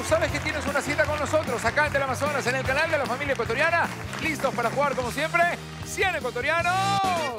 sabes que tienes una cita con nosotros acá en Teleamazonas, en el canal de la familia ecuatoriana. ¿Listos para jugar como siempre? ¡100 ecuatorianos! Ok,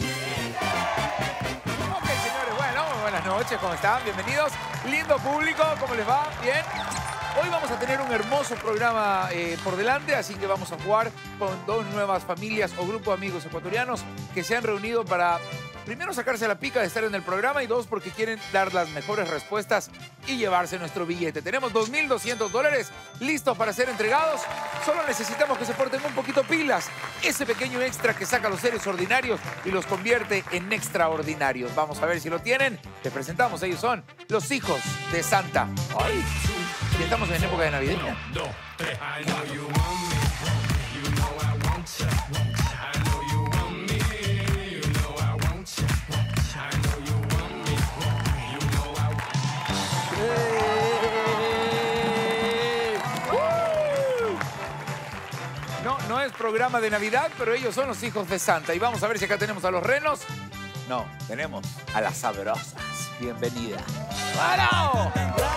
señores, bueno, buenas noches, ¿cómo están? Bienvenidos. Lindo público, ¿cómo les va? ¿Bien? Hoy vamos a tener un hermoso programa por delante, así que vamos a jugar con dos nuevas familias o grupo de amigos ecuatorianos que se han reunido para, primero, sacarse la pica de estar en el programa y dos, porque quieren dar las mejores respuestas y llevarse nuestro billete. Tenemos $2.200 listos para ser entregados. Solo necesitamos que se porten un poquito pilas. Ese pequeño extra que saca a los seres ordinarios y los convierte en extraordinarios. Vamos a ver si lo tienen. Les presentamos, ellos son los hijos de Santa. ¡Ay! Ya estamos en época de navideña. No es programa de Navidad, pero ellos son los hijos de Santa. Y vamos a ver si acá tenemos a los renos. No, tenemos a las sabrosas. Bienvenida. ¡Bueno!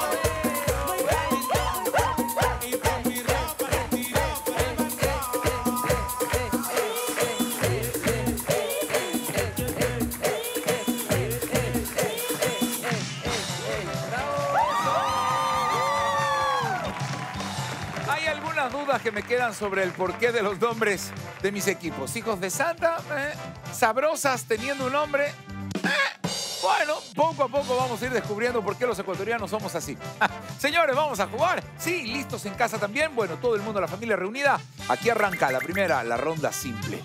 Dudas que me quedan sobre el porqué de los nombres de mis equipos. Hijos de Santa, sabrosas teniendo un nombre. Bueno, poco a poco vamos a ir descubriendo por qué los ecuatorianos somos así. Señores, ¿vamos a jugar? Sí, listos en casa también. Bueno, todo el mundo, la familia reunida. Aquí arranca la primera, la ronda simple.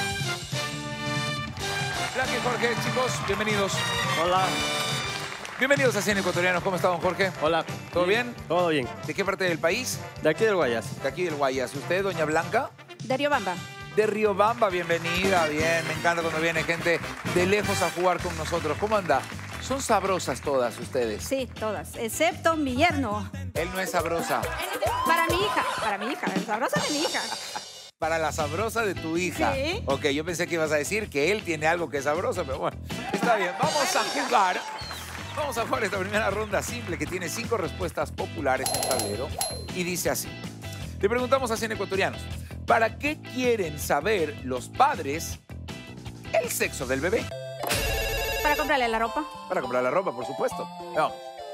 Blanca y Jorge, chicos, bienvenidos. Hola. Bienvenidos a 100 Ecuatorianos. ¿Cómo está, don Jorge? Hola. ¿Todo bien? Todo bien. ¿De qué parte del país? De aquí del Guayas. De aquí del Guayas. ¿Usted, doña Blanca? De Riobamba. De Riobamba, bienvenida. Bien, me encanta cuando viene gente de lejos a jugar con nosotros. ¿Cómo anda? Son sabrosas todas ustedes. Sí, todas, excepto mi yerno. Él no es sabrosa. Para mi hija, el sabroso de mi hija. Para la sabrosa de tu hija. Sí. Ok, yo pensé que ibas a decir que él tiene algo que es sabroso, pero bueno, está bien. Vamos a jugar. Vamos a jugar esta primera ronda simple que tiene 5 respuestas populares en tablero y dice así. Le preguntamos a 100 ecuatorianos, ¿para qué quieren saber los padres el sexo del bebé? Para comprarle la ropa. Para comprar la ropa, por supuesto. Vamos.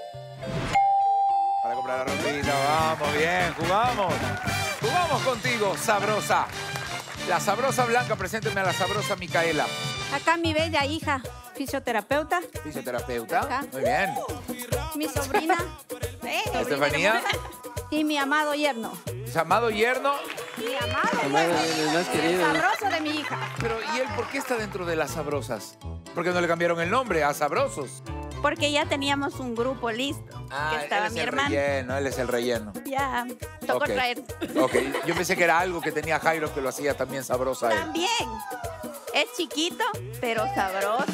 Para comprar la ropita, vamos, bien, jugamos. Jugamos contigo, sabrosa. La sabrosa Blanca, presénteme a la sabrosa Micaela. Acá mi bella hija, fisioterapeuta. Fisioterapeuta, Acá. muy bien. Mi sobrina. Estefanía. Y mi amado yerno. Su amado yerno. Mi amado Amado, yerno. el más querido. El sabroso de mi hija. Pero, ¿y él por qué está dentro de las sabrosas? ¿Por qué no le cambiaron el nombre a sabrosos? Porque ya teníamos un grupo listo. Que estaba mi hermano. Relleno, él es el relleno. Ya, tocó Ok. traer. Ok, yo pensé que era algo que tenía Jairo que lo hacía también sabrosa a él. También. Es chiquito, pero sabroso.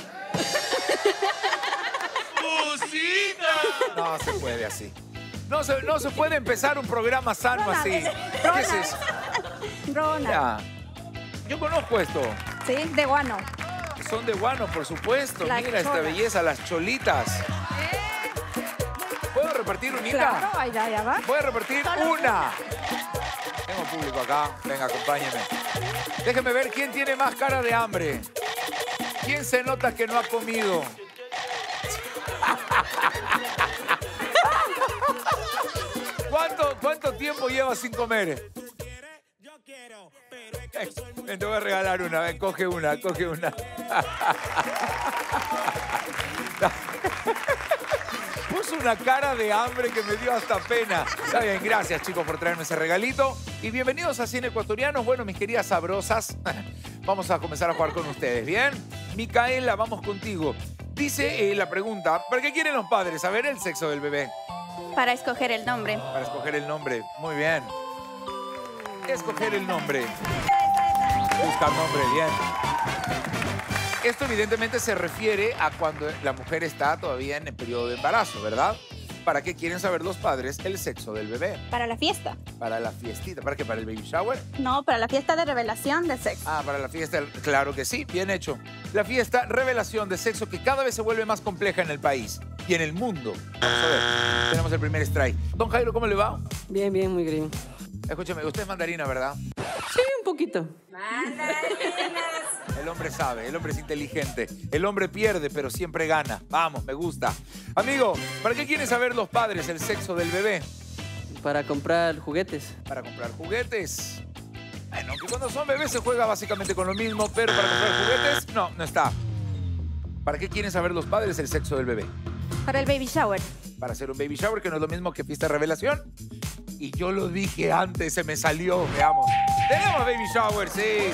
No se puede así. No se puede empezar un programa sano así. ¿Qué es eso? Ronald. Ya. Yo conozco esto. Sí, de guano. Son de guano, por supuesto. Las Mira esta cholas. belleza, las cholitas. ¿Puedo repartir unita? Claro, ahí ya va. Voy a repartir una. Tengo público acá. Venga, acompáñeme. Déjeme ver quién tiene más cara de hambre. ¿Quién se nota que no ha comido? ¿Cuánto tiempo llevas sin comer? Ven, te voy a regalar una. Ven, coge una. Puso una cara de hambre que me dio hasta pena. Está bien, gracias chicos por traerme ese regalito. Y bienvenidos a 100 Ecuatorianos. Bueno, mis queridas sabrosas, vamos a comenzar a jugar con ustedes, ¿bien? Micaela, vamos contigo. Dice la pregunta, ¿para qué quieren los padres saber el sexo del bebé? Para escoger el nombre. Para escoger el nombre. Muy bien. Escoger el nombre. Buscar nombre, bien. Esto evidentemente se refiere a cuando la mujer está todavía en el periodo de embarazo, ¿verdad? ¿Para qué quieren saber los padres el sexo del bebé? Para la fiesta. Para la fiestita. ¿Para qué? ¿Para el baby shower? No, para la fiesta de revelación de sexo. Ah, para la fiesta. Claro que sí, bien hecho. La fiesta revelación de sexo que cada vez se vuelve más compleja en el país. y en el mundo. Vamos a ver. Tenemos el primer strike. Don Jairo, ¿cómo le va? Bien, bien, muy bien. Escúcheme, usted es mandarina, ¿verdad? Sí, un poquito. El hombre sabe, el hombre es inteligente. El hombre pierde, pero siempre gana. Vamos, me gusta. Amigo, ¿para qué quieren saber los padres el sexo del bebé? Para comprar juguetes. Para comprar juguetes. Bueno, que cuando son bebés se juega básicamente con lo mismo, pero para comprar juguetes, no está. ¿Para qué quieren saber los padres el sexo del bebé? Para el baby shower. Para hacer un baby shower, que no es lo mismo que fiesta de revelación. Y yo lo dije antes, se me salió, veamos. Tenemos baby shower, sí.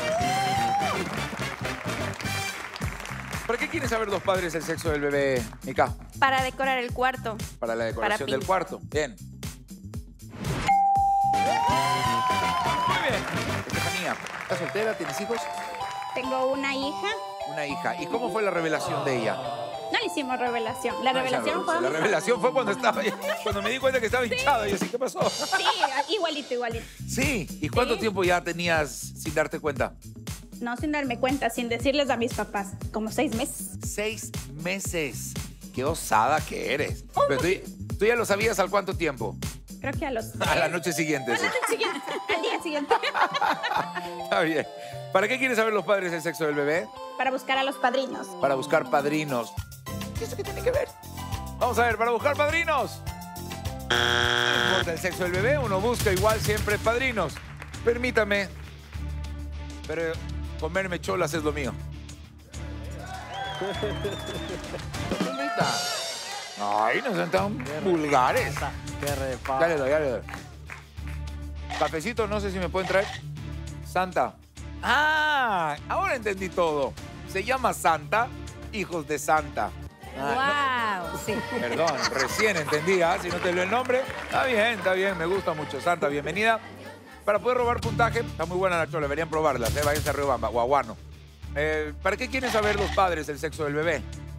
¿Para qué quieren saber los padres el sexo del bebé, Mica? Para decorar el cuarto. Para la decoración del cuarto. Bien. Muy bien. Estefanía, ¿estás soltera? ¿Tienes hijos? Tengo una hija. Una hija. ¿Y cómo fue la revelación de ella? No le hicimos revelación. La No, revelación fue... La revelación fue cuando me di cuenta que estaba hinchada. Y yo así, ¿qué pasó? Sí, igualito. Sí. ¿Y cuánto tiempo ya tenías sin darte cuenta? No, sin darme cuenta, sin decirles a mis papás. Como 6 meses. 6 meses. Qué osada que eres. Pero tú ya lo sabías al cuánto tiempo. Creo que a los... A la noche siguiente. Sí. Al día siguiente. Está bien. ¿Para qué quieren saber los padres el sexo del bebé? Para buscar a los padrinos. Para buscar padrinos. ¿Y eso qué tiene que ver? Vamos a ver, para buscar padrinos. No importa el sexo del bebé, uno busca igual siempre padrinos. Permítame. Pero comerme cholas es lo mío. Permita. Ay, no son tan vulgares. Qué repa. Ya le doy. Cafecito, no sé si me pueden traer. Santa. Ah, ahora entendí todo. Se llama Santa, hijos de Santa. Wow, sí. Perdón, recién entendí, ¿ah? Si no te leo el nombre. Está bien, me gusta mucho. Santa, bienvenida. Para poder robar puntaje, está muy buena la chola, deberían probarla. Váyanse a Riobamba, Guaguano. ¿Para qué quieren saber los padres el sexo del bebé?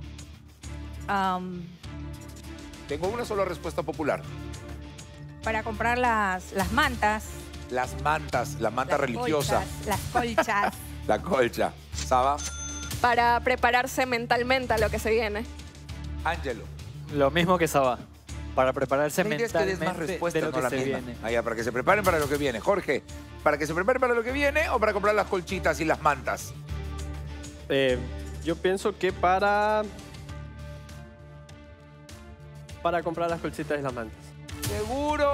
Tengo una sola respuesta popular. Para comprar las mantas. Las mantas, la manta las religiosa. Colchas, las colchas. La colcha. ¿Saba? Para prepararse mentalmente a lo que se viene. Ángelo. Lo mismo que Saba. Para prepararse La idea es que des más mentalmente respuestas, de lo no que la se misma. viene. Allá, para que se preparen para lo que viene. Jorge, ¿para que se preparen para lo que viene o para comprar las colchitas y las mantas? Yo pienso que para comprar las colchitas y las mantas. ¿Seguro?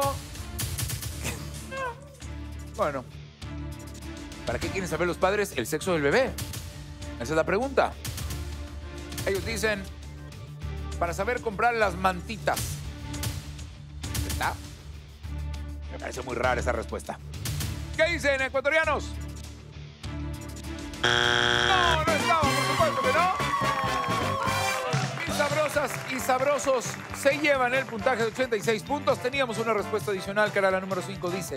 Bueno. ¿Para qué quieren saber los padres el sexo del bebé? Esa es la pregunta. Ellos dicen, para saber comprar las mantitas. ¿Está? Me parece muy rara esa respuesta. ¿Qué dicen, ecuatorianos? No estaba, por supuesto que no. Y sabrosas y sabrosos se llevan el puntaje de 86 puntos. Teníamos una respuesta adicional que era la número 5, dice...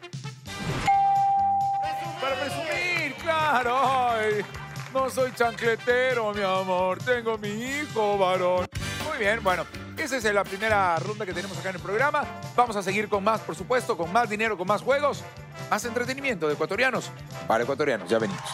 Para presumir, claro. Ay, no soy chancletero, mi amor. Tengo mi hijo varón. Muy bien, bueno, esa es la primera ronda que tenemos acá en el programa. Vamos a seguir con más, por supuesto, con más dinero, con más juegos, más entretenimiento de ecuatorianos. Para ecuatorianos, ya venimos.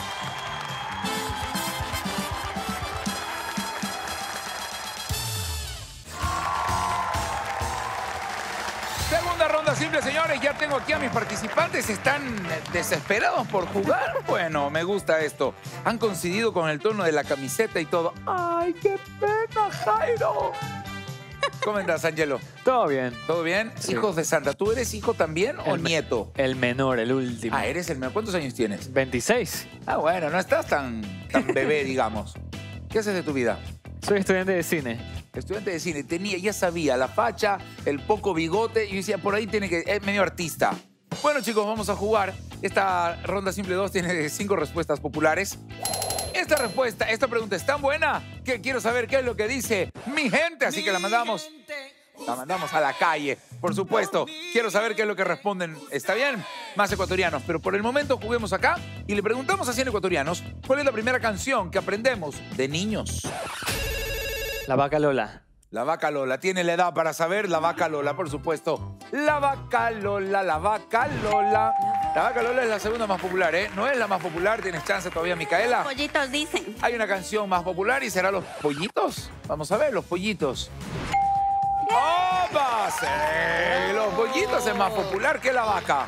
Segunda ronda simple, señores. Ya tengo aquí a mis participantes. ¿Están desesperados por jugar? Bueno, me gusta esto. Han coincidido con el tono de la camiseta y todo. ¡Ay, qué pena, Jairo! ¿Cómo estás, Angelo? Todo bien. ¿Todo bien? Sí. Hijos de Santa. ¿Tú eres hijo también o nieto? El menor, el último. Ah, eres el menor. ¿Cuántos años tienes? 26. Ah, bueno, no estás tan bebé, digamos. ¿Qué haces de tu vida? Soy estudiante de cine. Estudiante de cine, ya sabía, la facha, el poco bigote, y yo decía, por ahí tiene que, es medio artista. Bueno, chicos, vamos a jugar. Esta ronda simple 2 tiene 5 respuestas populares. Esta pregunta es tan buena que quiero saber qué es lo que dice mi gente, así que la mandamos a la calle, por supuesto. Quiero saber qué es lo que responden. ¿Está bien? Más ecuatorianos. Pero por el momento juguemos acá y le preguntamos a 100 ecuatorianos cuál es la primera canción que aprendemos de niños. La vaca Lola. La vaca Lola. Tiene la edad para saber. La vaca Lola, por supuesto. La vaca Lola, la vaca Lola. La vaca Lola es la segunda más popular, ¿eh? No es la más popular. ¿Tienes chance todavía, Micaela? Pollitos dicen. Hay una canción más popular y será Los Pollitos. Vamos a ver, Los Pollitos. papas. Los pollitos es más popular que la vaca.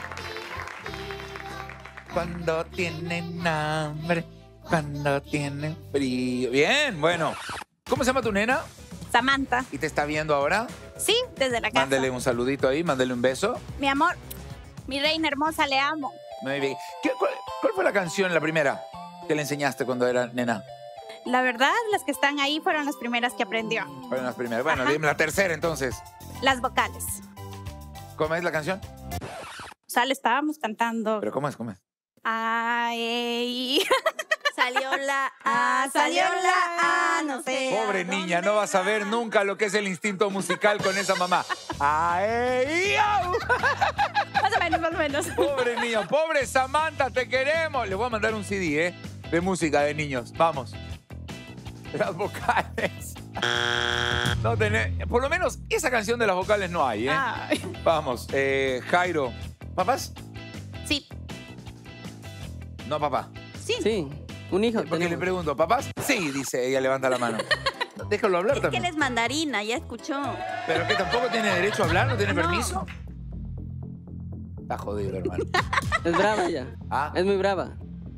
Cuando tienen hambre, cuando tienen frío. Bien, bueno. ¿Cómo se llama tu nena? Samantha. ¿Y te está viendo ahora? Sí, desde la casa. Mándele un saludito ahí, mándele un beso. Mi amor, mi reina hermosa, le amo. Muy bien. ¿Cuál fue la canción, la primera, que le enseñaste cuando era nena? La verdad, las que están ahí fueron las primeras que aprendió. Fueron las primeras. Bueno, Ajá. dime la tercera entonces. Las vocales. ¿Cómo es la canción? O sea, le estábamos cantando. ¿Pero cómo es? ¿Cómo es? Ay. Salió la A, salió la A, no sé. Pobre niña, no vas a ver nunca lo que es el instinto musical con esa mamá. ¡Ay, au! Más o menos, más o menos. Pobre niña, pobre Samantha, te queremos. Le voy a mandar un CD, de música de niños. Vamos. Las vocales. No tenés, por lo menos esa canción de las vocales no hay, Ay. Vamos, Jairo. ¿Papás? Sí, No, papá. sí. Sí, un hijo. Porque le tenemos. pregunto, ¿papás? Sí, dice ella, levanta la mano. Déjalo hablar Es que también. él es mandarina, ya escuchó. ¿Pero que tampoco tiene derecho a hablar? ¿No tiene No. permiso? Está jodido, hermano. Es brava ella. ¿Ah? Es muy brava.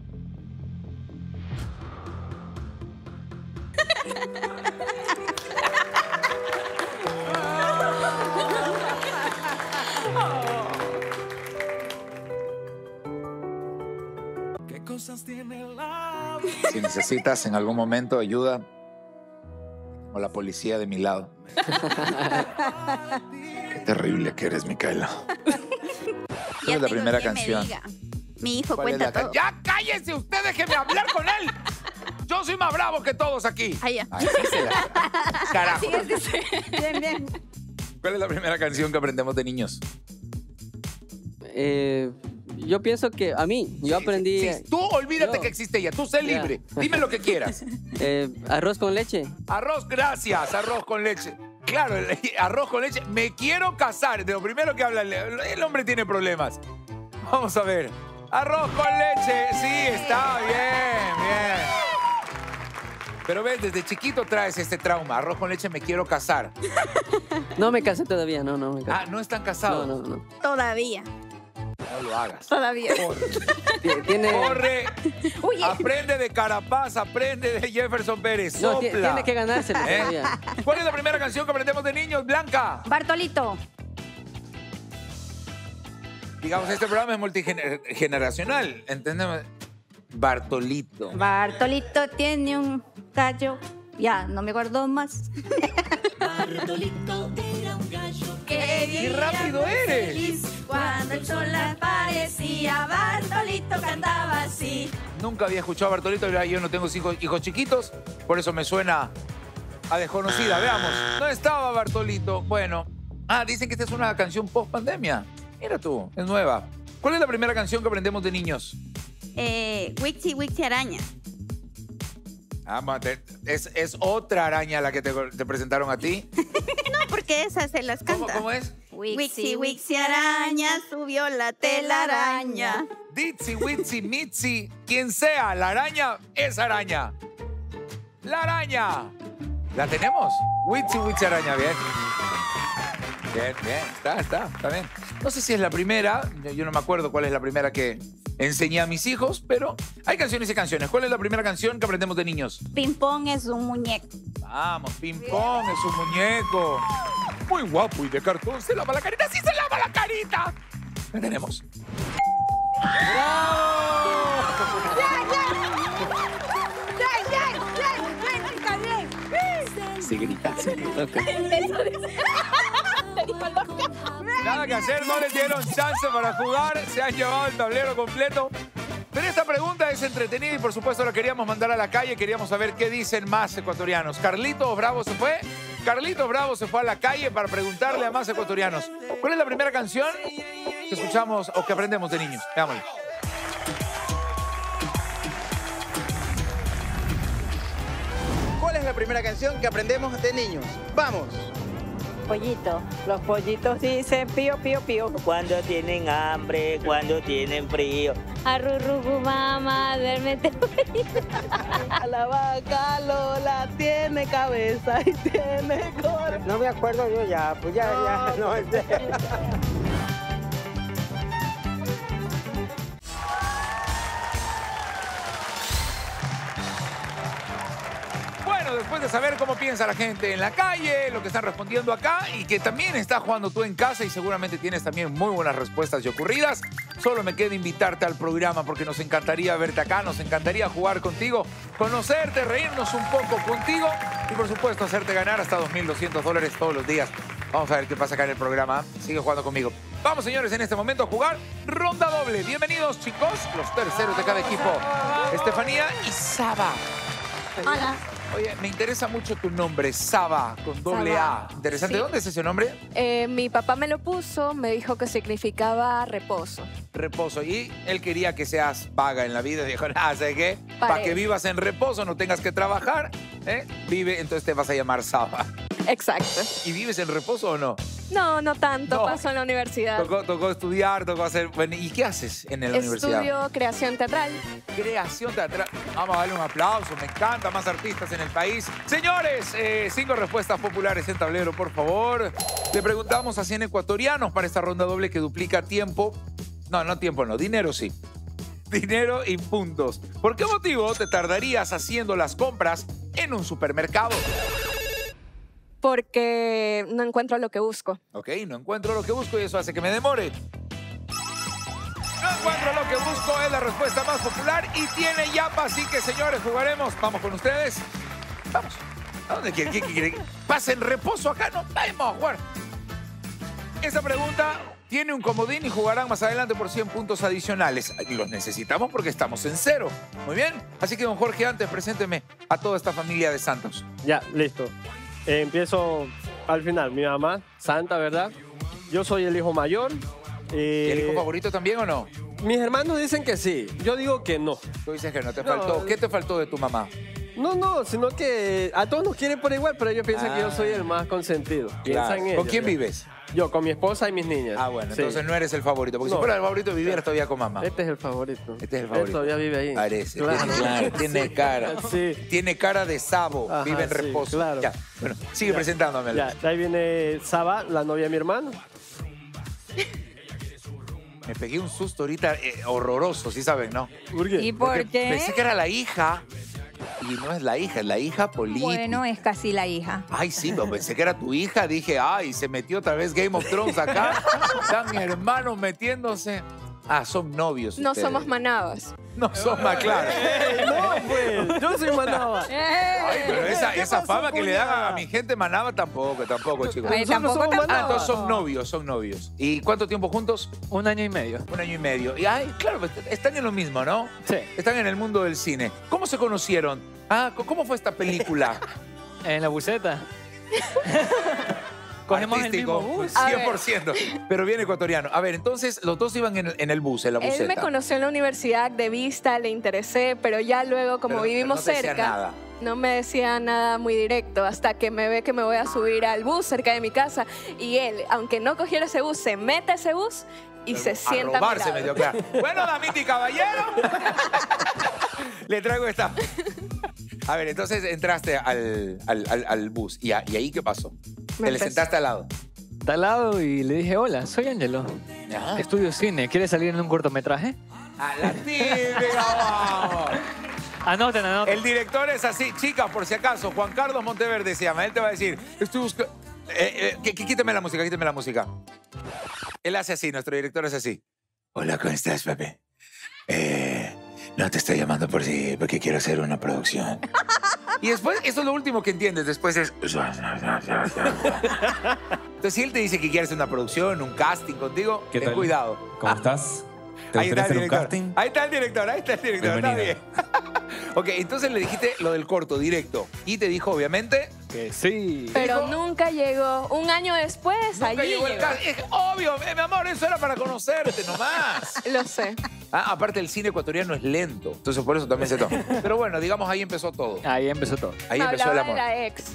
Si necesitas en algún momento ayuda, o la policía de mi lado. Qué terrible que eres, Micaela. ¿Cuál es la primera canción? Mi hijo ¿Cuál es cuenta la todo. ¡Ya cállese usted! ¡Déjeme hablar con él! Yo soy más bravo que todos aquí. Ah, ya. Ay, sí se la... Carajo. Bien, bien. ¿Cuál es la primera canción que aprendemos de niños? Yo pienso que a mí, yo aprendí Sí, tú olvídate yo- que existe ella. Tú sé Ya. libre. Dime lo que quieras. arroz con leche. Arroz, gracias. Arroz con leche. Claro, arroz con leche. Me quiero casar. De lo primero que habla el hombre tiene problemas. Vamos a ver. Arroz con leche. Sí, está bien, bien. Pero ves, desde chiquito traes este trauma. Arroz con leche, me quiero casar. No me casé todavía, no me casé. Ah, ¿no están casados? No. Todavía. No lo hagas. Todavía. Tiene, Corre. Uy, Aprende de Carapaz, aprende de Jefferson Pérez. no, Sopla. tiene que ganárselo ¿Eh? todavía. ¿Cuál es la primera canción que aprendemos de niños, Blanca? Bartolito. Digamos, este programa es multigeneracional, ¿entendemos? Bartolito. Bartolito tiene un gallo. Ya, no me acuerdo más. Bartolito era un gallo. ¡Qué rápido eres! Feliz cuando el sol aparecía, Bartolito cantaba así. Nunca había escuchado a Bartolito, yo no tengo hijos chiquitos, por eso me suena a desconocida. Veamos, no estaba Bartolito. Bueno, dicen que esta es una canción post-pandemia. Mira tú, es nueva. ¿Cuál es la primera canción que aprendemos de niños? Wixi, Wixi araña. Es otra araña la que te presentaron a ti. No, porque esas se las canta. ¿Cómo es? Wixi, Wixi araña, subió la telaraña. Ditzi, Witzi, Mitzi, quien sea, la araña es araña. La araña. ¿La tenemos? Witzi, Witzi araña, bien. Bien, está bien. No sé si es la primera, yo no me acuerdo cuál es la primera que enseñé a mis hijos, pero hay canciones y canciones. ¿Cuál es la primera canción que aprendemos de niños? Ping pong es un muñeco. Vamos, ping pong es un muñeco. Muy guapo y de cartón. ¿Se lava la carita? ¡Sí se lava la carita! ¿La tenemos? ¡Bravo! Sí, grita. Nada que hacer, no les dieron chance para jugar, se han llevado el tablero completo. Pero esta pregunta es entretenida y por supuesto la queríamos mandar a la calle, queríamos saber qué dicen más ecuatorianos. Carlitos Bravo se fue. Carlitos Bravo se fue a la calle para preguntarle a más ecuatorianos. ¿Cuál es la primera canción que escuchamos o que aprendemos de niños? Veámosla. ¿Cuál es la primera canción que aprendemos de niños? ¡Vamos! Pollito. Los pollitos dicen pío, pío, pío. Cuando tienen hambre, cuando tienen frío. Arrurrugu, mamá, duérmete. La vaca Lola tiene tiene cabeza y tiene corazón. No me acuerdo yo ya, pues ya, no sé. Bueno, después de saber cómo piensa la gente en la calle, lo que están respondiendo acá y que también estás jugando tú en casa y seguramente tienes también muy buenas respuestas y ocurridas, solo me queda invitarte al programa porque nos encantaría verte acá, nos encantaría jugar contigo, conocerte, reírnos un poco contigo y por supuesto hacerte ganar hasta $2.200 todos los días. Vamos a ver qué pasa acá en el programa. Sigue jugando conmigo. Vamos, señores, en este momento a jugar ronda doble. Bienvenidos, chicos, los terceros de cada equipo. Estefanía y Saba. Hola. Oye, me interesa mucho tu nombre, Saba, con doble Saba. A. Interesante. Sí. ¿Dónde es ese nombre? Mi papá me lo puso, me dijo que significaba reposo. Reposo. Y él quería que seas vaga en la vida. Dijo, ¿sabes qué? Para que vivas en reposo, no tengas que trabajar. Vive, entonces te vas a llamar Saba. Exacto. ¿Y vives en reposo o no? No, no tanto. No. Paso en la universidad. Tocó estudiar, tocó hacer... Bueno, ¿y qué haces en la universidad? Estudio creación teatral. Creación teatral. Vamos a darle un aplauso. Me encanta. Más artistas en el país. Señores, 5 respuestas populares en tablero, por favor. Le preguntamos a 100 ecuatorianos para esta ronda doble que duplica tiempo. No tiempo no. Dinero sí. Dinero y puntos. ¿Por qué motivo te tardarías haciendo las compras en un supermercado? Porque no encuentro lo que busco. Ok, no encuentro lo que busco y eso hace que me demore. No encuentro lo que busco es la respuesta más popular y tiene yapa, así que señores, jugaremos. Vamos con ustedes. Vamos. ¿A dónde quieren? ¿Pasen reposo acá? No, vamos a jugar. Esta pregunta tiene un comodín y jugarán más adelante por 100 puntos adicionales. Y los necesitamos porque estamos en 0. Muy bien. Así que, don Jorge, antes presénteme a toda esta familia de santos. Ya, listo. Empiezo al final. Mi mamá, Santa, ¿verdad? Yo soy el hijo mayor. ¿Y el hijo favorito también o no? Mis hermanos dicen que sí. Yo digo que no. Tú dices que no te faltó. ¿Qué te faltó de tu mamá? No, sino que a todos nos quieren por igual, pero ellos piensan que yo soy el más consentido. Piensan Claro. ellos, ¿Con quién ¿ya? vives? Yo, con mi esposa y mis niñas. Ah, bueno, Sí. entonces no eres el favorito. Porque No. si fuera el favorito, vivieras todavía con mamá. Este es el favorito. Este es el Él favorito. todavía vive ahí. Parece. Claro. Claro, tiene Sí. cara. Sí. Tiene cara de sabo. Ajá, Vive en sí, reposo. claro. Ya. Bueno, sigue presentándome. Ya, de ahí viene Saba, la novia de mi hermano. Me pegué un susto ahorita horroroso, ¿sí saben, no? ¿Por qué? ¿Y por Porque qué? pensé que era la hija. Y no es la hija política. Bueno, es casi la hija. Ay, sí, pero pensé que era tu hija. Dije, ay, se metió otra vez Game of Thrones acá. Está mi hermano metiéndose. Ah, son novios No ustedes. somos manabas. No son más claros. No, pues, yo soy Manaba. Ay, pero esa pasó, fama que le dan cuñada? a mi gente manaba tampoco, chicos. Ay, Nosotros tampoco, somos tampoco. Ah, entonces son novios. ¿Y cuánto tiempo juntos? 1 año y medio. 1 año y medio. Y ay, claro, están en lo mismo, ¿no? Sí. Están en el mundo del cine. ¿Cómo se conocieron? Ah, ¿cómo fue esta película? En la buseta. Cogemos el mismo Artístico, bus. A ver. 100%, pero bien ecuatoriano. A ver, entonces los dos iban en el bus, en la buseta. Él me conoció en la universidad de vista, le interesé, pero ya luego, como Pero vivimos no te decía cerca, nada. no me decía nada muy directo hasta que me ve que me voy a subir al bus cerca de mi casa y él, aunque no cogiera ese bus, se mete a ese bus y se sienta A robarse a mi medio lado. claro. Bueno, damita y caballero, le traigo esta. A ver, entonces entraste al bus. ¿Y ahí qué pasó? Me Te le empezó- sentaste al lado. De al lado y le dije, hola, soy Ángelo. Ajá. Estudio cine. ¿Quieres salir en un cortometraje? A la típica, vamos. Anoten. El director es así. Chicas, por si acaso, Juan Carlos Monteverde se llama. Él te va a decir, estoy buscando... quítame la música. Él hace así, nuestro director es así. Hola, ¿cómo estás, Pepe? No te estoy llamando porque quiero hacer una producción. Y después, eso es lo último que entiendes. Después es... Entonces, si él te dice que quiere hacer una producción, un casting contigo, ¿Qué ten tal? cuidado. ¿Cómo estás? ¿Te Ahí gustaría está el hacer un director. casting? Ahí está el director. Está bien. Bienvenido. Ok, entonces le dijiste lo del corto directo. Y te dijo, obviamente... Que sí. Pero nunca llegó. Un año después, Nunca allí llegó el llegó. casting. Es obvio, mi amor, eso era para conocerte nomás. Lo sé. Ah, aparte, el cine ecuatoriano es lento. Entonces, por eso también se toma. Pero bueno, digamos, ahí empezó todo. Ahí empezó todo. Ahí Me empezó el hablaba amor. de la ex.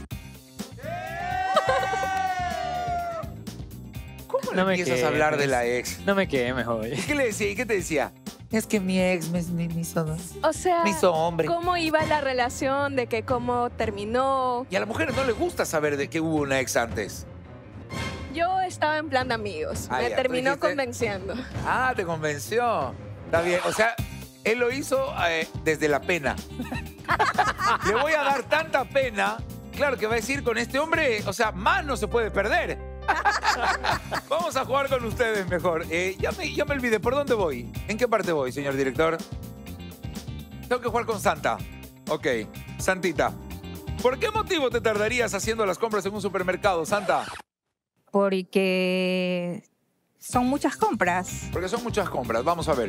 ¿Cómo le No me empiezas a hablar de quemes. la ex? No me quemes hoy. ¿Y qué le decía? ¿Y qué te decía? Es que mi ex me hizo... O sea, Me hizo hombre. ¿cómo iba la relación? ¿De que cómo terminó? Y a las mujeres no les gusta saber de que hubo una ex antes. Yo estaba en plan de amigos. Ah, Me ya, tú terminó dijiste- convenciendo. Ah, te convenció. Está bien. O sea, él lo hizo desde la pena. Le voy a dar tanta pena. Claro que va a decir con este hombre, o sea, más no se puede perder. Vamos a jugar con ustedes mejor. Ya me olvidé, ¿por dónde voy? ¿En qué parte voy, señor director? Tengo que jugar con Santa. Ok, Santita. ¿Por qué motivo te tardarías haciendo las compras en un supermercado, Santa? Porque son muchas compras. Porque son muchas compras. Vamos a ver.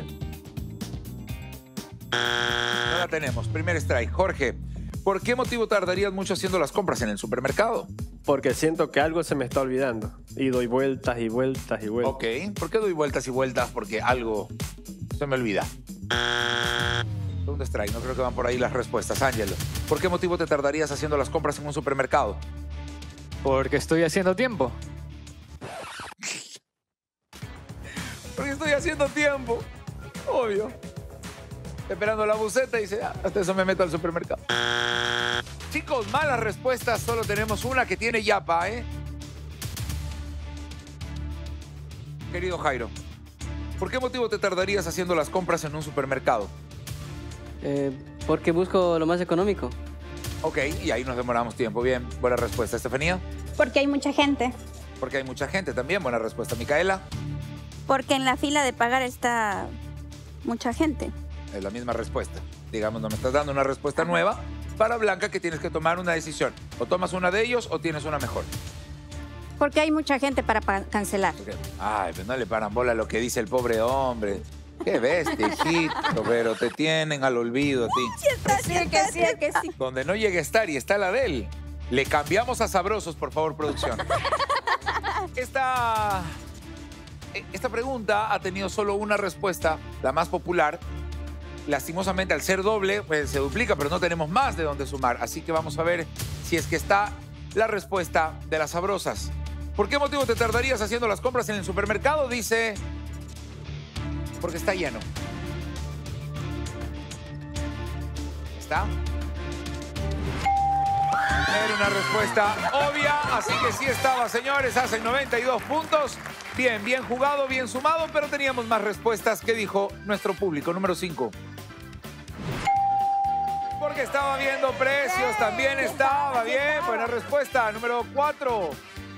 No la tenemos. Primer strike. Jorge, ¿por qué motivo tardarías mucho haciendo las compras en el supermercado? Porque siento que algo se me está olvidando. Y doy vueltas y vueltas y vueltas. Ok. ¿Por qué doy vueltas y vueltas? Porque algo se me olvida. Segundo strike. No creo que van por ahí las respuestas. Ángelo, ¿por qué motivo te tardarías haciendo las compras en un supermercado? Porque estoy haciendo tiempo. Porque estoy haciendo tiempo. Obvio. Esperando la buceta y dice, hasta eso me meto al supermercado. Chicos, malas respuestas. Solo tenemos una que tiene Yapa, ¿eh? Querido Jairo, ¿por qué motivo te tardarías haciendo las compras en un supermercado? Porque busco lo más económico. Ok, y ahí nos demoramos tiempo. Bien, buena respuesta. Estefanía, Porque hay mucha gente. porque hay mucha gente también. Buena respuesta. Micaela, Porque en la fila de pagar está mucha gente. es la misma respuesta. Digamos, no me estás dando una respuesta nueva para Blanca, que tienes que tomar una decisión. O tomas una de ellos o tienes una mejor. Porque hay mucha gente para cancelar. Ay, pues no le paran bola a lo que dice el pobre hombre. Qué bestia, hijito, pero te tienen al olvido a ti. Que sí. Donde no llegue a estar y está la de él. Le cambiamos a sabrosos, por favor, producción. Esta pregunta ha tenido solo una respuesta, la más popular. Lastimosamente, al ser doble, pues se duplica, pero no tenemos más de dónde sumar. Así que vamos a ver si es que está la respuesta de las sabrosas. ¿Por qué motivo te tardarías haciendo las compras en el supermercado? Dice, porque está lleno. ¿Está? Era una respuesta obvia, así que sí estaba, señores. Hacen 92 puntos. Bien, bien jugado, bien sumado, pero teníamos más respuestas que dijo nuestro público. Número 5. Porque estaba viendo precios, también estaba bien. Buena respuesta. Número 4.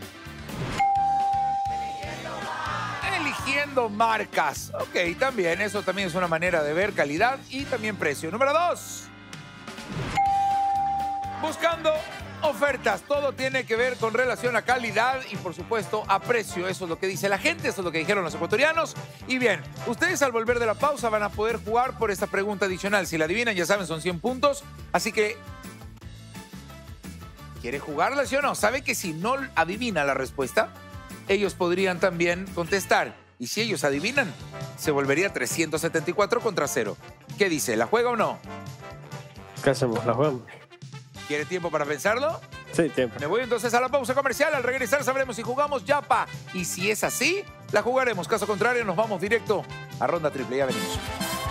Eligiendo marcas. Ok, también, eso también es una manera de ver calidad y también precio. Número 2. Buscando ofertas. Todo tiene que ver con relación a calidad y, por supuesto, a precio. Eso es lo que dice la gente, eso es lo que dijeron los ecuatorianos. Y bien, ustedes al volver de la pausa van a poder jugar por esta pregunta adicional. Si la adivinan, ya saben, son 100 puntos. Así que, ¿quiere jugarla, sí o no? ¿Sabe que si no adivina la respuesta, ellos podrían también contestar? Y si ellos adivinan, se volvería 374 contra 0. ¿Qué dice? ¿La juega o no? ¿Qué hacemos? ¿La jugamos? ¿Quiere tiempo para pensarlo? Sí, tiempo. Me voy entonces a la pausa comercial. Al regresar sabremos si jugamos Yapa. Y si es así, la jugaremos. Caso contrario, nos vamos directo a ronda triple. Ya venimos.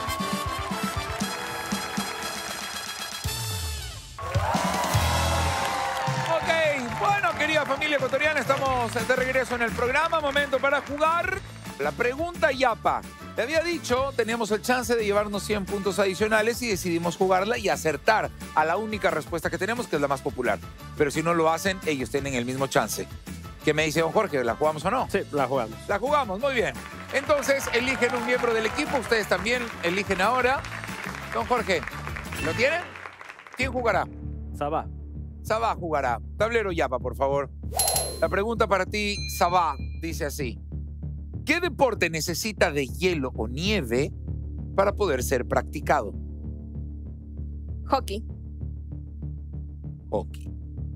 Ok, bueno, querida familia ecuatoriana, estamos de regreso en el programa. Momento para jugar la pregunta Yapa. Te había dicho, teníamos el chance de llevarnos 100 puntos adicionales y decidimos jugarla y acertar a la única respuesta que tenemos, que es la más popular. Pero si no lo hacen, ellos tienen el mismo chance. ¿Qué me dice don Jorge? ¿La jugamos o no? Sí, la jugamos. La jugamos, muy bien. Entonces, eligen un miembro del equipo. Ustedes también eligen ahora. Don Jorge, ¿lo tienen? ¿Quién jugará? Sabá. Sabá jugará. Tablero Yapa, por favor. La pregunta para ti, Sabá, dice así. ¿Qué deporte necesita de hielo o nieve para poder ser practicado? Hockey. Hockey.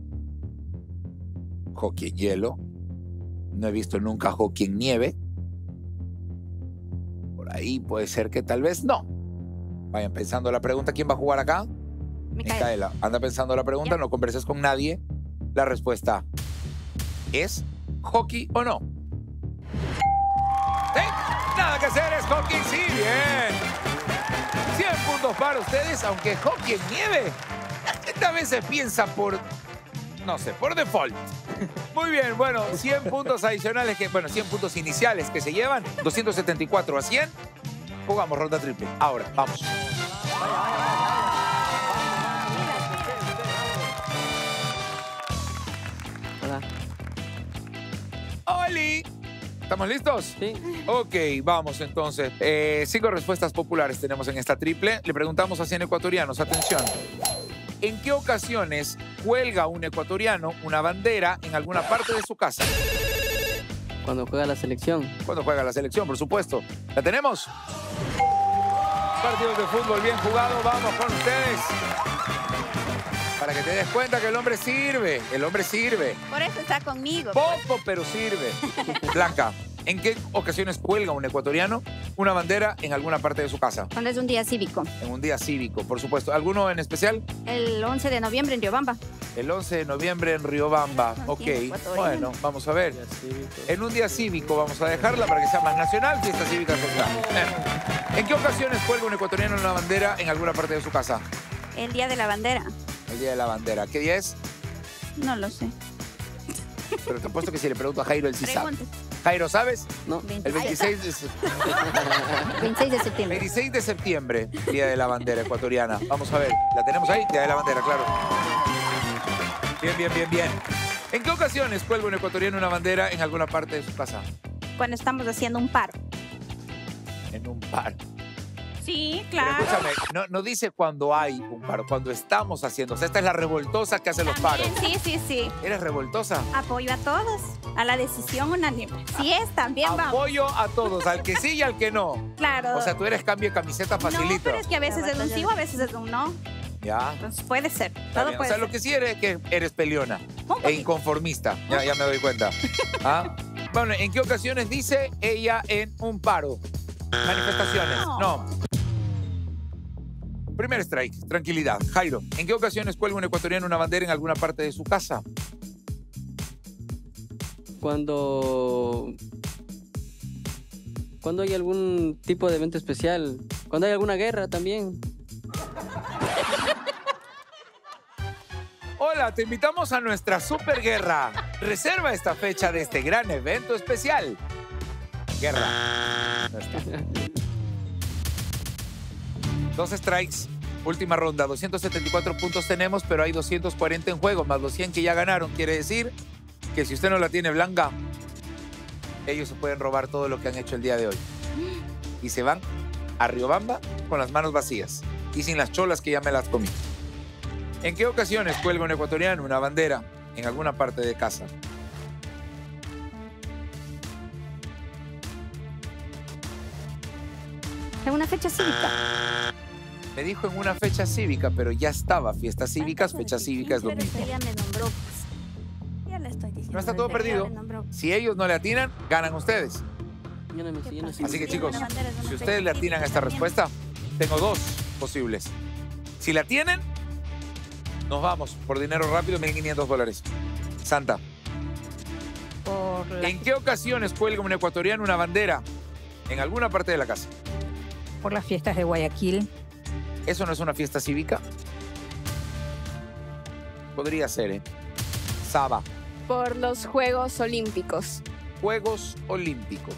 Hockey en hielo. No he visto nunca hockey en nieve. Por ahí puede ser que tal vez no. Vayan pensando la pregunta. ¿Quién va a jugar acá? Micaela. Anda pensando la pregunta, no converses con nadie. La respuesta es hockey o no. ¿Sí? Nada que hacer, es hockey, sí, bien. 100 puntos para ustedes, aunque hockey en nieve, la gente a veces piensa por, no sé, por default. Muy bien, bueno, 100 puntos adicionales, 100 puntos iniciales que se llevan, 274 a 100. Jugamos ronda triple. Ahora, vamos. Hola. ¡Oli! ¿Estamos listos? Sí. Ok, vamos entonces. 5 respuestas populares tenemos en esta triple. Le preguntamos a 100 ecuatorianos. Atención. ¿En qué ocasiones cuelga un ecuatoriano una bandera en alguna parte de su casa? Cuando juega la selección. Cuando juega la selección, por supuesto. ¿La tenemos? Partidos de fútbol bien jugado. Vamos con ustedes. Para que te des cuenta que el hombre sirve. El hombre sirve. Por eso está conmigo. Poco, pero sirve. Blanca, ¿en qué ocasiones cuelga un ecuatoriano una bandera en alguna parte de su casa? Cuando es un día cívico. En un día cívico, por supuesto. ¿Alguno en especial? El 11 de noviembre en Riobamba. El 11 de noviembre en Riobamba. Ok, bueno, vamos a ver. En un día cívico vamos a dejarla para que sea más nacional. Fiesta cívica central. ¿En qué ocasiones cuelga un ecuatoriano una bandera en alguna parte de su casa? El día de la bandera. El día de la bandera. ¿Qué día es? No lo sé. Pero te apuesto que si le pregunto a Jairo, él sí sabe. Pregunte. Jairo, ¿sabes? No. El 26 de 26 de septiembre. 26 de septiembre, Día de la Bandera ecuatoriana. Vamos a ver, ¿la tenemos ahí? Día de la Bandera, claro. Bien, bien, bien, bien. ¿En qué ocasiones cuelga un ecuatoriano una bandera en alguna parte de su casa? Cuando estamos haciendo un paro. En un paro. Sí, Pero claro. escúchame, no dice cuando hay un paro, cuando estamos haciendo. O sea, esta es la revoltosa que hace los paros. Sí, sí, sí. ¿Eres revoltosa? Apoyo a todos. A la decisión unánime. Sí es, también vamos. Apoyo a todos, al que sí y al que no. Claro. O sea, tú eres cambio de camiseta facilito. No, pero es que a veces es un sí o a veces es un no. Ya. Entonces puede ser. Está Todo bien. puede O sea, ser. lo que sí eres que eres peleona e inconformista. Ya me doy cuenta. ¿Ah? Bueno, ¿en qué ocasiones dice ella en un paro? Manifestaciones. No. Primer strike, tranquilidad. Jairo, ¿en qué ocasiones cuelga un ecuatoriano una bandera en alguna parte de su casa? Cuando hay algún tipo de evento especial. Cuando hay alguna guerra también. Hola, te invitamos a nuestra super guerra. Reserva esta fecha de este gran evento especial. Guerra. No está. 2 strikes, última ronda. 274 puntos tenemos, pero hay 240 en juego, más los 100 que ya ganaron. Quiere decir que si usted no la tiene blanca, ellos se pueden robar todo lo que han hecho el día de hoy. Y se van a Riobamba con las manos vacías y sin las cholas que ya me las comí. ¿En qué ocasiones cuelga un ecuatoriano una bandera en alguna parte de casa? En una fecha cívica. Me dijo en una fecha cívica, pero ya estaba. Fiestas cívicas, fechas cívicas es lo mismo. Ella me nombró. Pues. Ya le estoy diciendo. No está todo Ella perdido. me nombró. Si ellos no le atinan, ganan ustedes. Yo no sé. Así que chicos, Una bandera es una si fecha ustedes le cívica atinan a esta también. respuesta, tengo 2 posibles. Si la tienen, nos vamos por dinero rápido, $1.500. Santa, ¿en qué ocasiones cuelga un ecuatoriano una bandera en alguna parte de la casa? Por las fiestas de Guayaquil. ¿Eso no es una fiesta cívica? Podría ser, ¿eh? Saba, Por los Juegos Olímpicos. Juegos Olímpicos.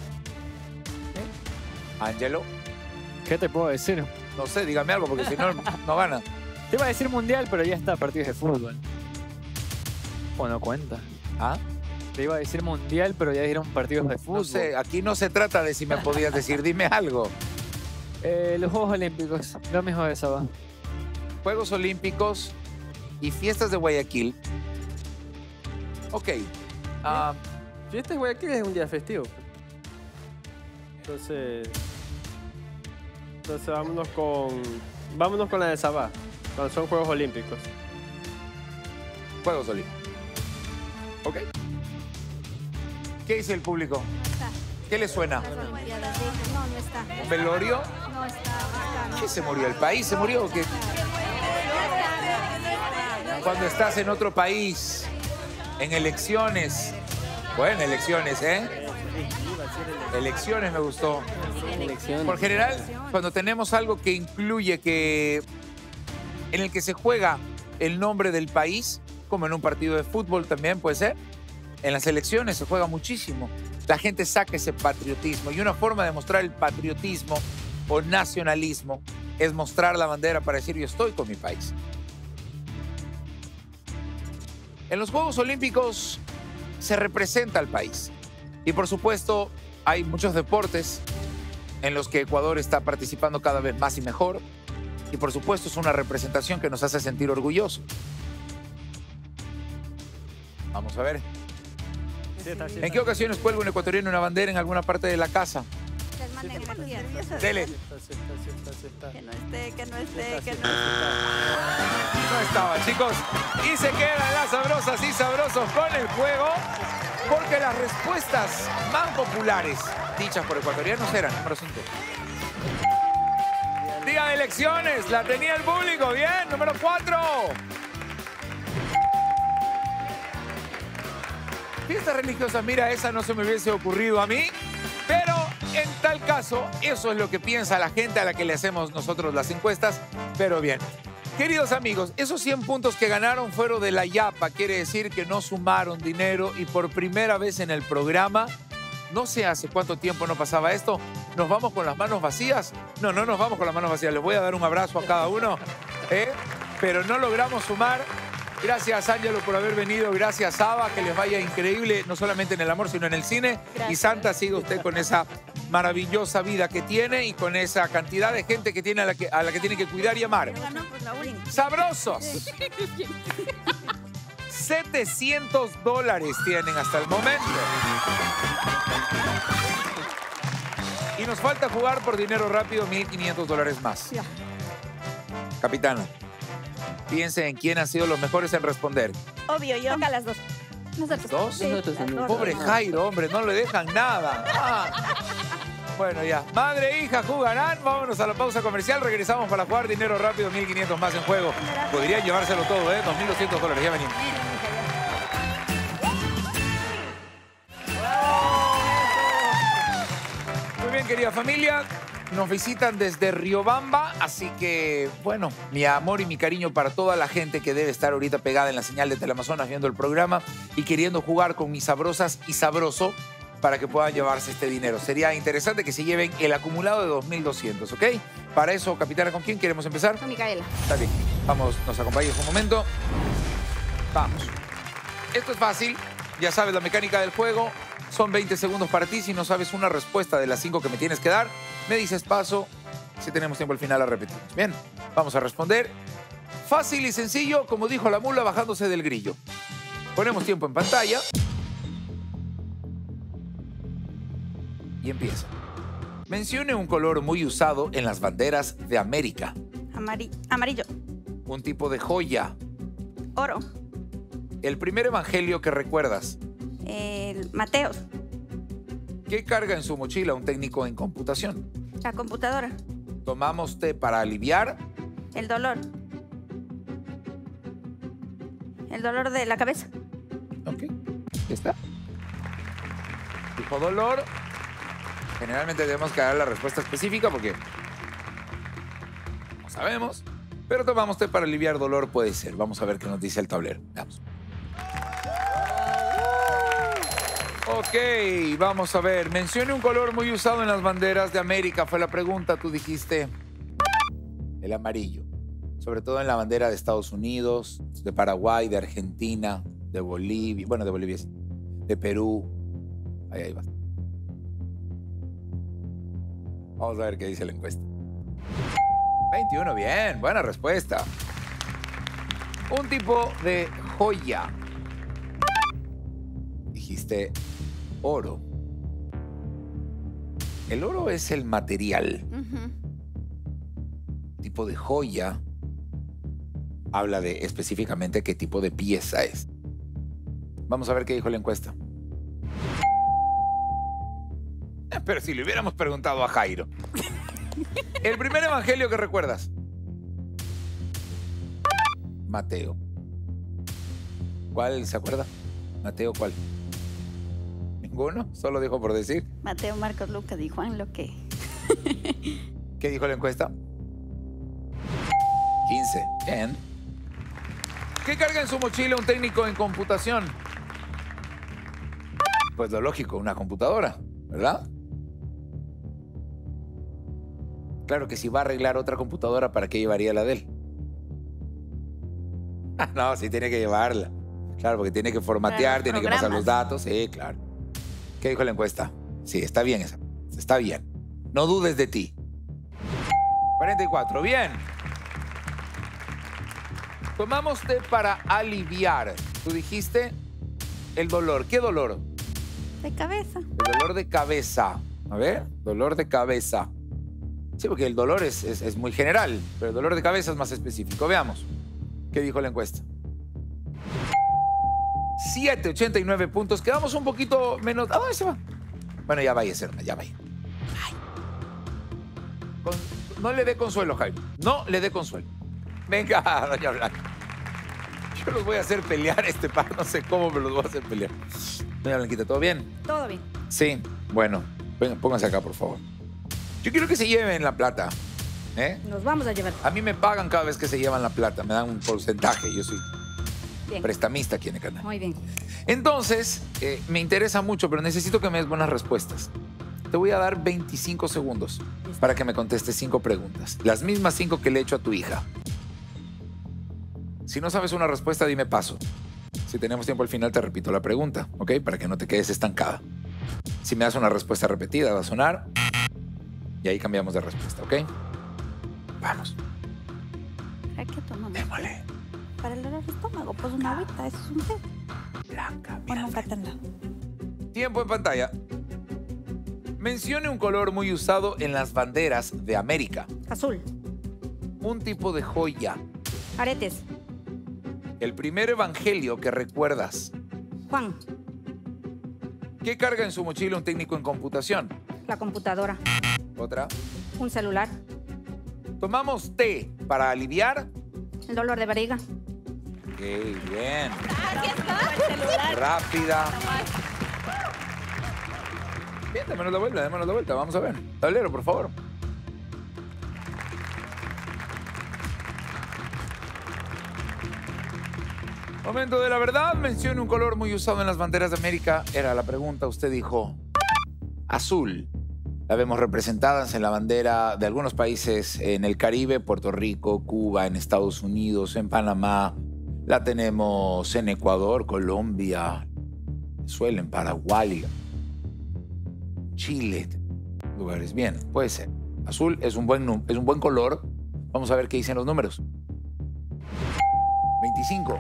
Ángelo, ¿Qué te puedo decir? no sé, dígame algo, porque si no, no gana. Te iba a decir mundial, pero ya está, partidos de fútbol. O no cuenta. ¿Ah? Te iba a decir mundial, pero ya dijeron partidos de fútbol. No sé, aquí no se trata de si me podías decir, dime algo. Los Juegos Olímpicos, lo mismo de Saba. Juegos Olímpicos y fiestas de Guayaquil. Ok. Fiesta de Guayaquil es un día festivo. Entonces vámonos con la de Sabá, cuando son Juegos Olímpicos. Juegos Olímpicos. Ok. ¿Qué dice el público? ¿Qué le suena? Las Olimpiadas de hijos. No, no está. ¿Un velorio? No está. Acá, no. ¿Qué se murió? ¿El país se murió o qué? Cuando estás en otro país, en elecciones. Bueno, elecciones, ¿eh? Elecciones me gustó. Elecciones. Por general, cuando tenemos algo que incluye en el que se juega el nombre del país, como en un partido de fútbol también puede ser, en las elecciones se juega muchísimo. La gente saca ese patriotismo y una forma de mostrar el patriotismo o nacionalismo es mostrar la bandera para decir yo estoy con mi país. En los Juegos Olímpicos se representa al país y por supuesto hay muchos deportes en los que Ecuador está participando cada vez más y mejor y por supuesto es una representación que nos hace sentir orgullosos. Vamos a ver. ¿En qué ocasiones cuelga un ecuatoriano una bandera en alguna parte de la casa? Dele. Que no esté, que no esté, que no No estaba, chicos. Y se quedan las sabrosas y sabrosos con el juego porque las respuestas más populares dichas por ecuatorianos eran número 5. Día de elecciones, la tenía el público, bien. Número 4. Fiestas religiosas, mira, esa no se me hubiese ocurrido a mí, pero en tal caso, eso es lo que piensa la gente a la que le hacemos nosotros las encuestas, pero bien. Queridos amigos, esos 100 puntos que ganaron fueron de la Yapa, quiere decir que no sumaron dinero y por primera vez en el programa, no sé hace cuánto tiempo no pasaba esto, ¿nos vamos con las manos vacías? No, no nos vamos con las manos vacías, les voy a dar un abrazo a cada uno, pero no logramos sumar. Gracias, Ángelo, por haber venido. Gracias, Ava, que les vaya increíble, no solamente en el amor, sino en el cine. Gracias. Y Santa, siga usted con esa maravillosa vida que tiene y con esa cantidad de gente que tiene a la que tiene que cuidar y amar. ¡Sabrosos! $700 tienen hasta el momento. Y nos falta jugar por dinero rápido $1.500 más. Ya. Capitana. Piense en quién han sido los mejores en responder. Obvio, yo. Toca las dos. Nosotros. ¿Dos? Sí. Pobre Jairo, hombre, no le dejan nada. Bueno, ya. Madre e hija jugarán. Vámonos a la pausa comercial. Regresamos para jugar dinero rápido, 1.500 más en juego. Podrían llevárselo todo, $2.200. Ya venimos. Muy bien, querida familia. Nos visitan desde Riobamba, así que, bueno, mi amor y mi cariño para toda la gente que debe estar ahorita pegada en la señal de Teleamazonas viendo el programa y queriendo jugar con mis sabrosas y sabroso para que puedan llevarse este dinero. Sería interesante que se lleven el acumulado de 2.200, ¿ok? Para eso, capitana, ¿con quién queremos empezar? Con Micaela. Está bien. Vamos, nos acompañes un momento. Vamos. Esto es fácil. Ya sabes la mecánica del juego. Son 20 segundos para ti. Si no sabes una respuesta de las 5 que me tienes que dar, me dices paso. Si tenemos tiempo al final, la repetimos. Bien, vamos a responder. Fácil y sencillo, como dijo la mula, bajándose del grillo. Ponemos tiempo en pantalla. Y empieza. Mencione un color muy usado en las banderas de América. Amarillo. Un tipo de joya. Oro. El primer evangelio que recuerdas. Mateos. ¿Qué carga en su mochila un técnico en computación? La computadora. ¿Tomamos té para aliviar? El dolor. El dolor de la cabeza. Ok, ya está. Tipo dolor. Generalmente tenemos que dar la respuesta específica porque no sabemos. Pero tomamos té para aliviar dolor, puede ser. Vamos a ver qué nos dice el tablero. Veamos. Ok, vamos a ver. Mencione un color muy usado en las banderas de América. Fue la pregunta. Tú dijiste el amarillo. Sobre todo en la bandera de Estados Unidos, de Paraguay, de Argentina, de Bolivia. Bueno, de Bolivia, de Perú. Ahí va. Vamos a ver qué dice la encuesta. 21, bien. Buena respuesta. Un tipo de joya. Dijiste oro. El oro es el material. Tipo de joya habla de específicamente qué tipo de pieza es. Vamos a ver qué dijo la encuesta. Pero si le hubiéramos preguntado a Jairo. El primer evangelio que recuerdas. Mateo. ¿Cuál se acuerda? Mateo, ¿cuál? Ninguno, solo dijo por decir. Mateo, Marcos, Lucas y Juan, lo que... ¿Qué dijo la encuesta? 15. Bien. ¿Qué carga en su mochila un técnico en computación? Pues lo lógico, una computadora, ¿verdad? Claro que si va a arreglar otra computadora, ¿para qué llevaría la de él? No, sí tiene que llevarla. Claro, porque tiene que formatear, tiene que pasar los datos. Sí, claro. ¿Qué dijo la encuesta? Sí, está bien esa. Está bien. No dudes de ti. 44. Bien. Tomamos té para aliviar. Tú dijiste el dolor. ¿Qué dolor? De cabeza. El dolor de cabeza. A ver, dolor de cabeza. Sí, porque el dolor es muy general, pero el dolor de cabeza es más específico. Veamos. ¿Qué dijo la encuesta? 789 puntos. Quedamos un poquito menos. ¿A dónde se va? Bueno, ya vaya, Serna, ya vaya. No le dé consuelo, Jaime. No le dé consuelo. Venga, doña Blanca. Yo los voy a hacer pelear este par. No sé cómo, pero los voy a hacer pelear. Doña Blanquita, ¿todo bien? Todo bien. Sí, bueno. Venga, pónganse acá, por favor. Yo quiero que se lleven la plata. Nos vamos a llevar. A mí me pagan cada vez que se llevan la plata. Me dan un porcentaje. Yo soy bien. Prestamista aquí en el canal. Muy bien. Entonces, me interesa mucho, pero necesito que me des buenas respuestas. Te voy a dar 25 segundos para que me contestes 5 preguntas. Las mismas 5 que le he hecho a tu hija. Si no sabes una respuesta, dime paso. Si tenemos tiempo al final, te repito la pregunta, ¿ok? Para que no te quedes estancada. Si me das una respuesta repetida, va a sonar. Y ahí cambiamos de respuesta, ¿ok? Vamos. ¿Para qué tomamos? Démosle. Para el dolor de estómago, pues una agüita, eso es un té. Blanca, mira. O nunca te han dado. Tiempo en pantalla. Mencione un color muy usado en las banderas de América. Azul. Un tipo de joya. Aretes. El primer evangelio que recuerdas. Juan. ¿Qué carga en su mochila un técnico en computación? La computadora. Otra. Un celular. Tomamos té para aliviar. El dolor de barriga. Ok, bien. Gracias, rápida. Bien, démonos la vuelta, vamos a ver. Tablero, por favor. Momento de la verdad. Mencione un color muy usado en las banderas de América. Era la pregunta. Usted dijo azul. La vemos representadas en la bandera de algunos países en el Caribe, Puerto Rico, Cuba, en Estados Unidos, en Panamá. La tenemos en Ecuador, Colombia, Venezuela, en Paraguay, Chile. Lugares. Bien, puede ser. Azul es un buen color. Vamos a ver qué dicen los números. 25.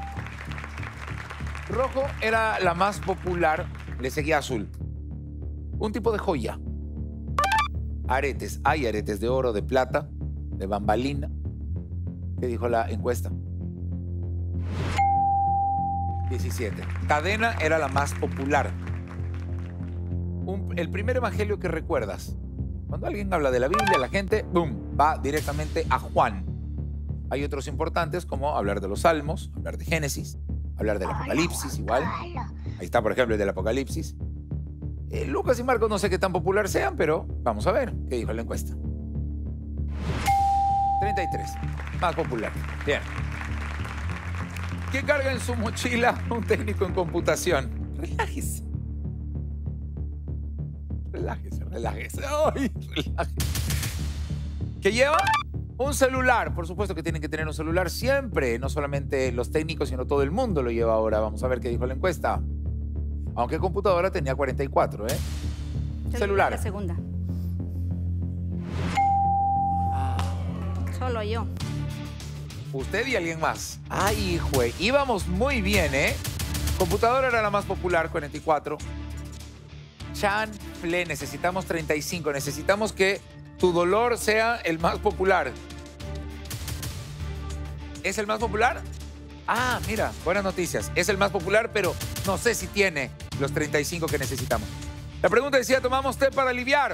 Rojo era la más popular. Le seguía azul. Un tipo de joya. Aretes. Hay aretes de oro, de plata, de bambalina. ¿Qué dijo la encuesta? 17. Cadena era la más popular. El primer evangelio que recuerdas. Cuando alguien habla de la Biblia, la gente, ¡boom!, va directamente a Juan. Hay otros importantes como hablar de los Salmos, hablar de Génesis, hablar del Apocalipsis igual. Ahí está, por ejemplo, el del Apocalipsis. Lucas y Marcos no sé qué tan popular sean, pero vamos a ver qué dijo la encuesta. 33. Más popular. Bien. ¿Qué carga en su mochila un técnico en computación? Relájese. Relájese. ¡Ay, relájese! ¿Qué lleva? Un celular. Por supuesto que tienen que tener un celular siempre. No solamente los técnicos, sino todo el mundo lo lleva ahora. Vamos a ver qué dijo la encuesta. Aunque computadora tenía 44, ¿eh? Celular. La segunda. Solo yo. Usted y alguien más. Ay, hijo. Íbamos muy bien, ¿eh? Computadora era la más popular, 44. Chanfle, necesitamos 35. Necesitamos que tu dolor sea el más popular. ¿Es el más popular? Ah, mira, buenas noticias. Es el más popular, pero no sé si tiene los 35 que necesitamos. La pregunta decía, ¿tomamos té para aliviar?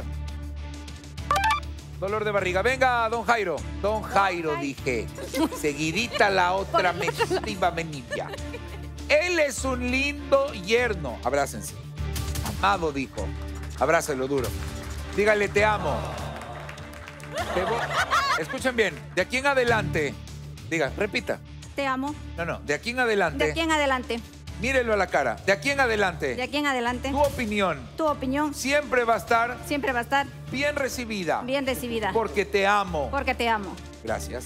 Dolor de barriga. Venga, don Jairo. Don Jairo, dije. Seguidita la otra me iba a venir ya. Él es un lindo yerno. Abrácense. Vamos. amado, dijo. Abrázalo duro. Dígale, te amo. Escuchen bien, de aquí en adelante, diga, repita. Te amo. No, de aquí en adelante. De aquí en adelante. Mírelo a la cara. De aquí en adelante. De aquí en adelante. Tu opinión. Tu opinión. Siempre va a estar. Siempre va a estar. Bien recibida. Bien recibida. Porque te amo. Porque te amo. Gracias.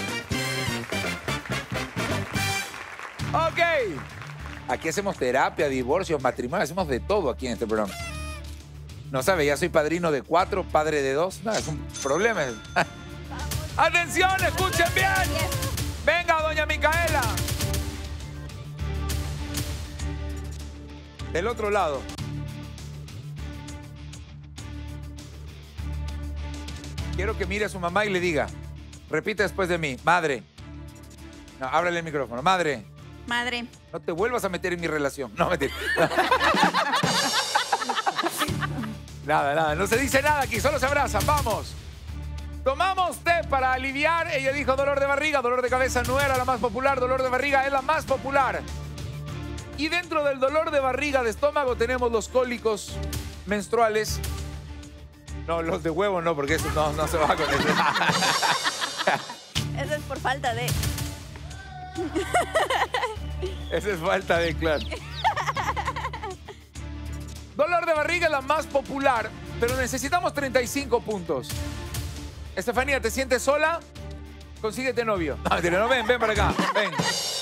Ok. Aquí hacemos terapia, divorcios, matrimonio. Hacemos de todo aquí en este programa. No sabe, ya soy padrino de 4, padre de 2. No, es un problema. ¡Atención! ¡Escuchen bien! Venga, doña Micaela. Del otro lado. Quiero que mire a su mamá y le diga, repite después de mí, madre. No, ábrele el micrófono. Madre. Madre. No te vuelvas a meter en mi relación. No, mentira. Nada. No se dice nada aquí, solo se abrazan. Vamos. Tomamos té para aliviar. Ella dijo dolor de barriga, dolor de cabeza no era la más popular. Dolor de barriga es la más popular. Y dentro del dolor de barriga, de estómago, tenemos los cólicos menstruales. No, los de huevo no, porque eso no se va con eso. Eso es por falta de... Esa es falta de claro. Dolor de barriga es la más popular, pero necesitamos 35 puntos. Estefanía, ¿te sientes sola? Consíguete novio. No, mentira, no, ven para acá, ven.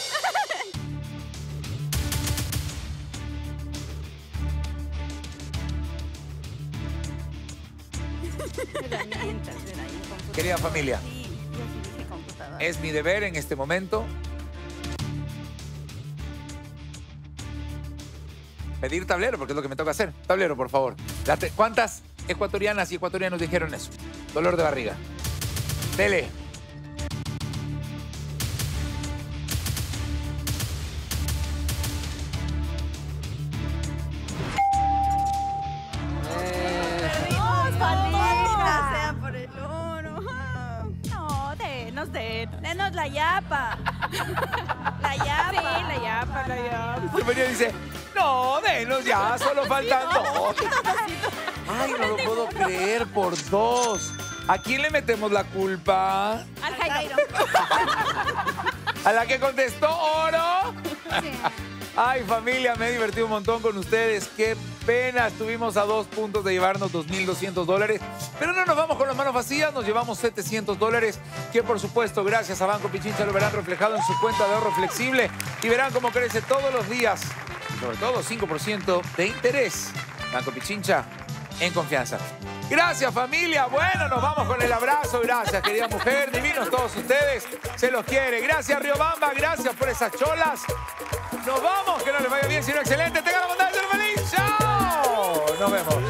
Querida familia, es mi deber en este momento pedir tablero, porque es lo que me toca hacer. Tablero, por favor. ¿Cuántas ecuatorianas y ecuatorianos dijeron eso? Dolor de barriga. Dele. Sea por el oro. No, denos la yapa. La yapa. Sí, la yapa. Estefanía dice, no, denos ya, solo faltan 2. Ay, no lo puedo creer, por 2. ¿A quién le metemos la culpa? Al Jairo. ¿A la que contestó oro? Sí. Ay, familia, me he divertido un montón con ustedes. Qué pena, estuvimos a 2 puntos de llevarnos $2.200. Pero no nos vamos con las manos vacías, nos llevamos $700, que por supuesto, gracias a Banco Pichincha, lo verán reflejado en su cuenta de ahorro flexible y verán cómo crece todos los días. Y sobre todo, 5% de interés. Banco Pichincha, en confianza. Gracias, familia. Bueno, nos vamos con el abrazo. Gracias, querida mujer. Divinos todos ustedes. Se los quiere. Gracias, Riobamba. Gracias por esas cholas. Nos vamos. Que no les vaya bien, sino excelente. Tengan la bondad de ser feliz. ¡Chao! Nos vemos.